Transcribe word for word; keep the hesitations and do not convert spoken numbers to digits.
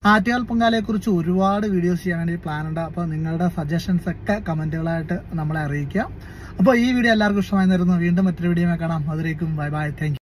ആറ്റുകാൽ പൊങ്കാലയെക്കുറിച്ച് ഒരുപാട് വീഡിയോസ് ചെയ്യാൻ വേണ്ടി പ്ലാൻ ഉണ്ട്. അപ്പോൾ നിങ്ങളുടെ സജഷൻസ് ഒക്കെ കമന്റുകളായിട്ട് നമ്മളെ അറിയിക്കാം. അപ്പോൾ ഈ വീഡിയോ എല്ലാവർക്കും ഇഷ്ടമായി തരുന്നു. വീണ്ടും മറ്റൊരു വീഡിയോ കാണാം. അതിലേക്കും ബൈ ബൈ, താങ്ക് യു.